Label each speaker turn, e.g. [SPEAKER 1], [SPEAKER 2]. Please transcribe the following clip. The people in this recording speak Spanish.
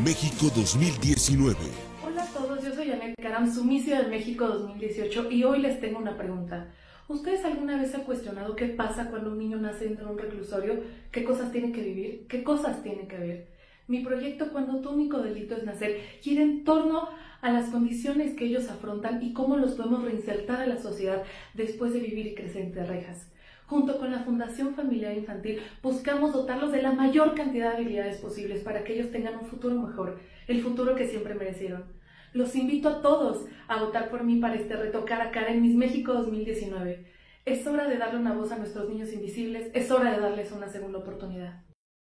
[SPEAKER 1] México 2019.
[SPEAKER 2] Hola a todos, yo soy Janet Karam, su Miss del México 2018 y hoy les tengo una pregunta. ¿Ustedes alguna vez se han cuestionado qué pasa cuando un niño nace dentro de un reclusorio? ¿Qué cosas tiene que vivir? ¿Qué cosas tiene que ver? Mi proyecto Cuando tu único delito es nacer gira en torno a las condiciones que ellos afrontan y cómo los podemos reinsertar a la sociedad después de vivir y crecer entre rejas. Junto con la Fundación Familiar Infantil buscamos dotarlos de la mayor cantidad de habilidades posibles para que ellos tengan un futuro mejor, el futuro que siempre merecieron. Los invito a todos a votar por mí para este reto cara a cara en Miss México 2019. Es hora de darle una voz a nuestros niños invisibles, es hora de darles una segunda oportunidad.